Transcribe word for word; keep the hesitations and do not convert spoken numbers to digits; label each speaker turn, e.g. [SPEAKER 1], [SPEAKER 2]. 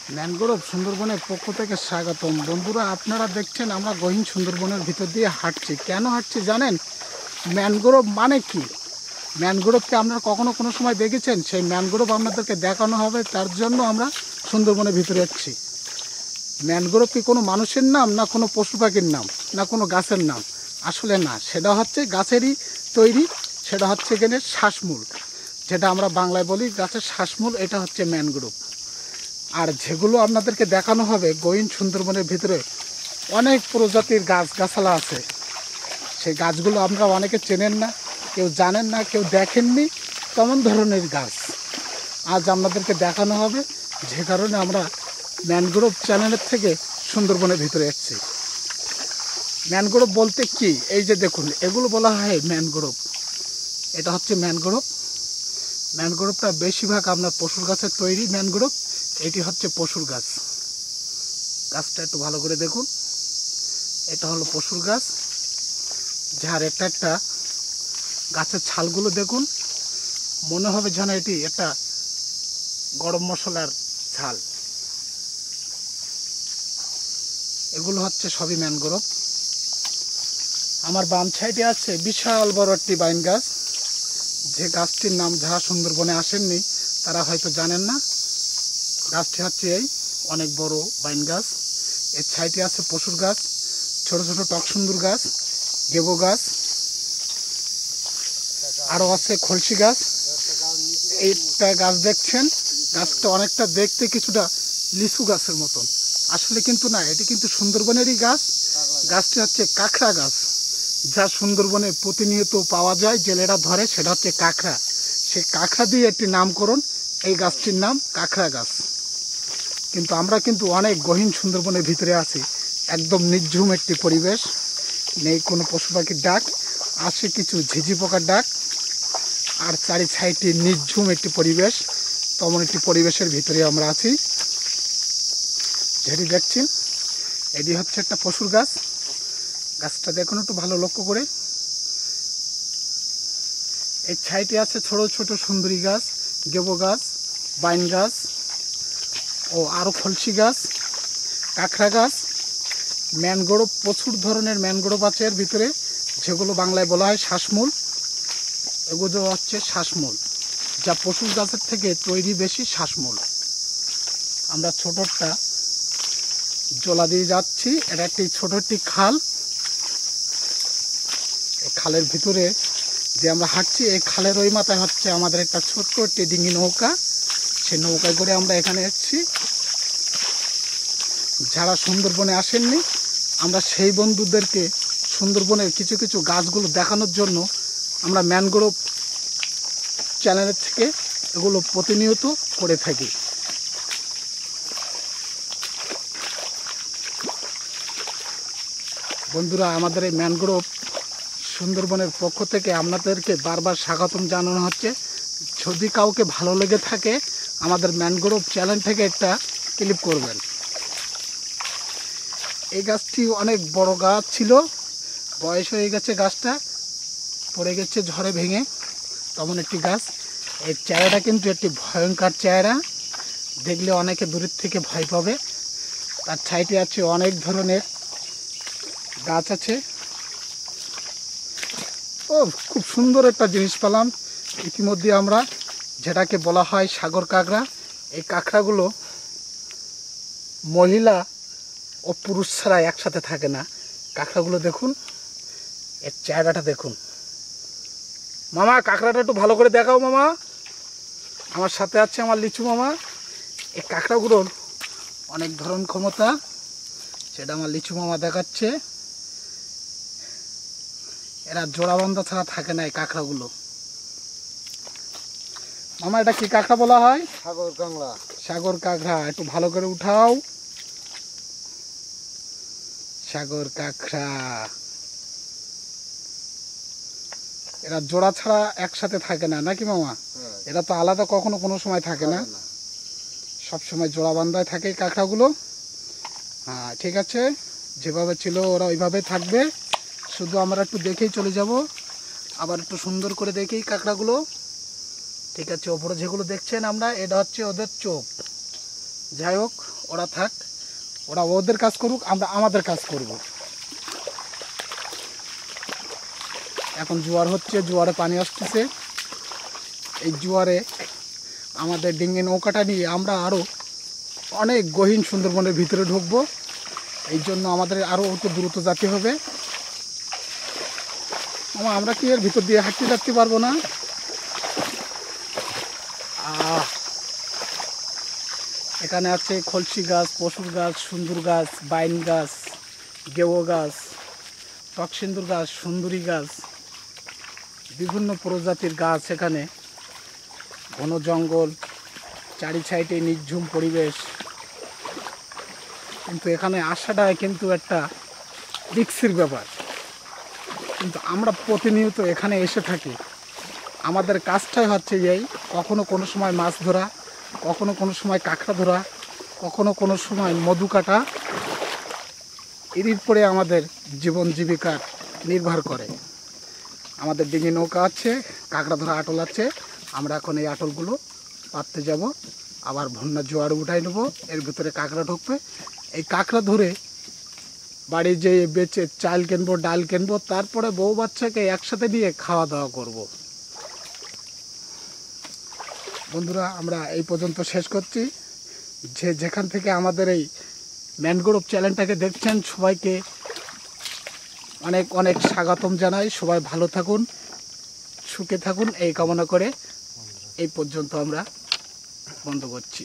[SPEAKER 1] Mangrove সুন্দরবনের পক্ষ থেকে স্বাগতম। বন্ধুরা, আপনারা দেখছেন আমরা গহীন সুন্দরবনের ভিতর দিয়ে হাঁটছি। কেন হাঁটছি জানেন? ম্যানগ্রোভ মানে কি? ম্যানগ্রোভকে আপনারা কখনো কোনো সময় দেখেছেন? সেই ম্যানগ্রোভ আপনাদেরকে দেখানো হবে, তার জন্য আমরা সুন্দরবনের ভিতরে যাচ্ছি। ম্যানগ্রোভ কি কোনো মানুষের নাম, না কোনো পশু পাখির নাম, না কোনো গাছের নাম? আসলে না, সেটা হচ্ছে গাছেরই তৈরি। সেটা হচ্ছে এখানে শ্বাসমূল, যেটা আমরা বাংলায় বলি গাছের শ্বাসমূল। এটা হচ্ছে ম্যানগ্রোভ। আর যেগুলো আপনাদেরকে দেখানো হবে, গহীন সুন্দরবনের ভিতরে অনেক প্রজাতির গাছ গাছালা আছে। সেই গাছগুলো আমরা অনেকে চেনেন না, কেউ জানেন না, কেউ দেখেননি, তেমন ধরনের গাছ আজ আপনাদেরকে দেখানো হবে। যে কারণে আমরা ম্যানগ্রোভ চ্যানেলের থেকে সুন্দরবনের ভিতরে এসেছি। ম্যানগ্রোভ বলতে কি? এই যে দেখুন, এগুলো বলা হয় ম্যানগ্রোভ। এটা হচ্ছে ম্যানগ্রোভ। ম্যানগ্রোভটা বেশিরভাগ আপনার পশুর গাছের তৈরি ম্যানগ্রোভ। এটি হচ্ছে পশুর গাছ। গাছটা একটু ভালো করে দেখুন। এটা হলো পশুর গাছ, যার একটা একটা গাছের ছালগুলো দেখুন, মনে হবে যেন এটি একটা গরম মশলার ছাল। এগুলো হচ্ছে সবই ম্যানগ্রোভ। আমার বাম সাইডে আছে বিশাল বড় একটি বাইন গাছ, যে গাছটির নাম যারা সুন্দরবনে আসেননি তারা হয়তো জানেন না। গাছটি হচ্ছে এই অনেক বড় বাইন গাছ। এর সাইডে আছে পশুর গাছ, ছোট ছোট টক সুন্দর গাছ, গেবো গাছ, আরও আছে খলসি গাছ। এইটা গাছ দেখছেন, গাছটা অনেকটা দেখতে কিছুটা লিচু গাছের মতন, আসলে কিন্তু না, এটি কিন্তু সুন্দরবনেরই গাছ। গাছটি হচ্ছে কাঁকড়া গাছ, যা সুন্দরবনে প্রতিনিয়ত পাওয়া যায়, জেলেরা ধরে। সেটা হচ্ছে কাঁকড়া। সেই কাঁকড়া দিয়ে একটি নামকরণ, এই গাছটির নাম কাঁকড়া গাছ। কিন্তু আমরা কিন্তু অনেক গহীন সুন্দরবনের ভিতরে আছি। একদম নির্ঝুম একটি পরিবেশ, নেই কোনো পশু পাখির ডাক, আছে কিছু ঝিঝি পোকার ডাক, আর চারি সাইডে নির্ঝুম একটি পরিবেশ। তেমন একটি পরিবেশের ভিতরে আমরা আছি। যেটি দেখছেন, এটি হচ্ছে একটা পশুর গাছ। গাছটা দেখুন একটু ভালো লক্ষ্য করে। এই সাইডে আছে ছোট ছোট সুন্দরী গাছ, গেবো গাছ, বাইন গাছ ও আরও খলসি গাছ, কাঁকড়া গাছ। ম্যানগ্রোভ প্রচুর ধরনের ম্যানগ্রোভ আছে এর ভিতরে, যেগুলো বাংলায় বলা হয় শ্বাসমূল। এগুলো হচ্ছে শ্বাসমূল, যা পশুর গাছের থেকে তৈরি বেশি শ্বাসমূল। আমরা ছোটটা জলা দিয়ে যাচ্ছি। এটা একটি ছোট একটি খাল। এই খালের ভিতরে যে আমরা হাঁটছি, এই খালের ওই মাথায় হচ্ছে আমাদের একটা ছোট্ট একটি ডিঙি নৌকা। সেই নৌকায় করে আমরা এখানে এসেছি। যারা সুন্দরবনে আসেননি, আমরা সেই বন্ধুদেরকে সুন্দরবনের কিছু কিছু গাছগুলো দেখানোর জন্য আমরা ম্যানগ্রোভ চ্যানেলের থেকে এগুলো প্রতিনিয়ত করে থাকি। বন্ধুরা, আমাদের এই ম্যানগ্রোভ সুন্দরবনের পক্ষ থেকে আপনাদেরকে বারবার স্বাগতম জানানো হচ্ছে। যদি কাউকে ভালো লেগে থাকে, আমাদের ম্যানগ্রোভ চ্যানেল থেকে একটা ক্লিপ করবেন। এই গাছটি অনেক বড় গাছ ছিল, বয়স হয়ে গেছে, গাছটা পড়ে গেছে ঝড়ে ভেঙে। তেমন একটি গাছ। এই চেহারাটা কিন্তু একটি ভয়ঙ্কর চেহারা, দেখলে অনেকে দূরের থেকে ভয় পাবে। তার সাইডে আছে অনেক ধরনের গাছ আছে। ও, খুব সুন্দর একটা জিনিস পেলাম ইতিমধ্যে আমরা, যেটাকে বলা হয় সাগর কাঁকড়া। এই কাঁকড়াগুলো মহিলা ও পুরুষ ছাড়া একসাথে থাকে না। কাঁকড়াগুলো দেখুন, এর চেহারাটা দেখুন। মামা, কাঁকড়াটা একটু ভালো করে দেখাও মামা। আমার সাথে আছে আমার লিচু মামা। এই কাঁকড়াগুলোর অনেক ধরন ক্ষমতা, সেটা আমার লিচু মামা দেখাচ্ছে। এরা জোড়াবন্ধা ছাড়া থাকে না এই কাঁকড়াগুলো। মামা, এটা কি কাঁকড়া বলা হয়?
[SPEAKER 2] সাগর কাঁকড়া।
[SPEAKER 1] সাগর কাঁকড়া। একটু ভালো করে উঠাও। সাগর কাঁকড়া। এরা জোড়া ছাড়া একসাথে থাকে না, নাকি মামা? এরা তো আলাদা কখনো কোনো সময় থাকে না, সব সময় জোড়া বান্ধায় থাকে এই কাঁকড়াগুলো। হ্যাঁ, ঠিক আছে, যেভাবে ছিল ওরা ওইভাবে থাকবে। শুধু আমরা একটু দেখেই চলে যাব, আবার একটু সুন্দর করে দেখি কাঁকড়াগুলো। ঠিক আছে, ওপরে যেগুলো দেখছেন আমরা, এটা হচ্ছে ওদের চোখ। যাই হোক, ওরা থাক, ওরা ওদের কাজ করুক, আমরা আমাদের কাজ করব। এখন জোয়ার হচ্ছে, জোয়ারে পানি আসতেছে। এই জোয়ারে আমাদের ডিঙ্গি নৌকাটা নিয়ে আমরা আরও অনেক গহীন সুন্দরবনের ভিতরে ঢুকবো। এই জন্য আমাদের আরও একটু দ্রুত যেতে হবে। আমরা কি এর ভিতর দিয়ে হাঁটতে যাতে পারবো না? আহ এখানে আছে খলসি গাছ, পশুর গাছ, সুন্দর গাছ, বাইন গাছ, গেও গাছ, টকসিন্দুর গাছ, সুন্দরী গাছ, বিভিন্ন প্রজাতির গাছ। এখানে ঘন জঙ্গল, চারি সাইডে নির্ঝুম পরিবেশ। কিন্তু এখানে আসাটা কিন্তু একটা রিস্কের ব্যাপার। কিন্তু আমরা প্রতিনিয়ত এখানে এসে থাকি। আমাদের কাজটাই হচ্ছে এই, কখনো কোনো সময় মাছ ধরা, কখনো কোনো সময় কাঁকড়া ধরা, কখনো কোনো সময় মধু কাটা। এর উপরে আমাদের জীবন জীবিকা নির্ভর করে। আমাদের ডিঙি নৌকা আছে, কাঁকড়া ধরা আটল আছে। আমরা এখন এই আটলগুলো পাততে যাব, আবার বন্যা জোয়ার উঠাই নেব। এর ভিতরে কাঁকড়া ঢুকবে। এই কাঁকড়া ধরে বাড়ি যেয়ে বেচে চাল কিনবো, ডাল কিনবো, তারপরে বউ বাচ্চাকে একসাথে নিয়ে খাওয়া দাওয়া করব। বন্ধুরা, আমরা এই পর্যন্ত শেষ করছি। যে যেখান থেকে আমাদের এই ম্যানগ্রোভ চ্যানেলটাকে দেখছেন, সবাইকে অনেক অনেক স্বাগতম জানাই। সবাই ভালো থাকুন, সুখে থাকুন, এই কামনা করে এই পর্যন্ত আমরা বন্ধ করছি।